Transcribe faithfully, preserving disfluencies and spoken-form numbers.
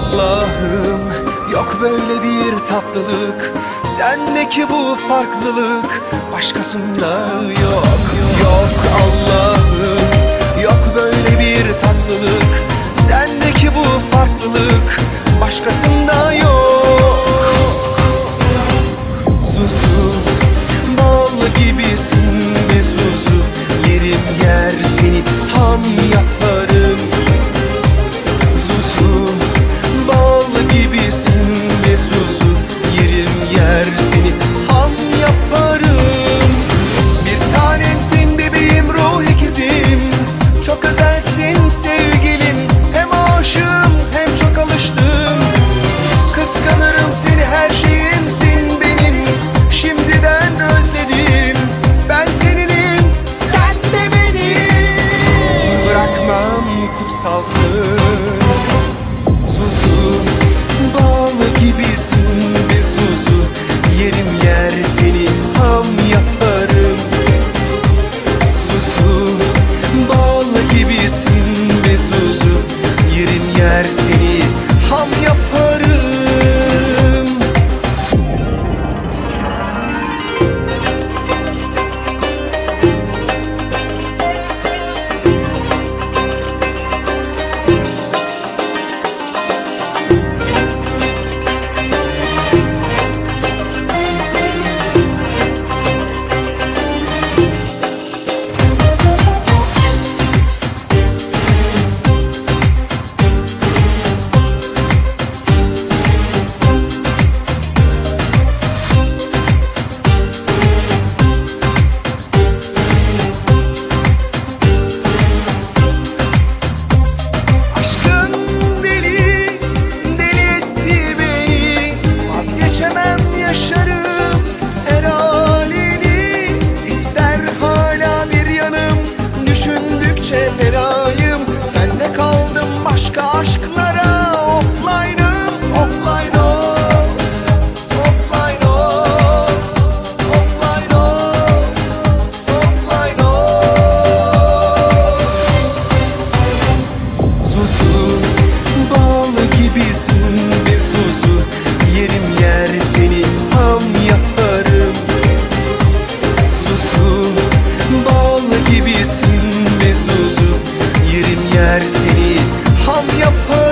Allah'ım, yok böyle bir tatlılık, sendeki bu farklılık başkasında yok. Yok Allah'ım, yok böyle bir tatlılık, sendeki bu farklılık başkasında yok. Zuzu, bal gibisin be Zuzu, yerim yer seni ham yaparım. Zuzu, bal gibisin be Zuzu, yerim yer seni ham yaparım. Bir tanemsin bebeğim, ruh ikizim, çok özelsin sevgilim. Hem aşığım hem çok alıştım, kıskanırım seni, her şeyimsin benim. Şimdiden özledim, ben seninim, sen de benim. Bırakmam, kutsalsın Zuzu, bal gibisin be Zuzu, yerim yer seni ham yaparım. Zuzu, bal gibisin be Zuzu, yerim yer seni ham yaparım. Yaşarım her halini, ister hala bir yanım, düşündükçe fenayım. Sende kaldım başka aşklara, offline'ım, offline off, offline off, offline off, offline off. Zuzu, bal gibisin be Zuzu, yerim yer seni ham yaparım. Zuzu, bal gibisin be Zuzu, yerim yer seni ham yaparım.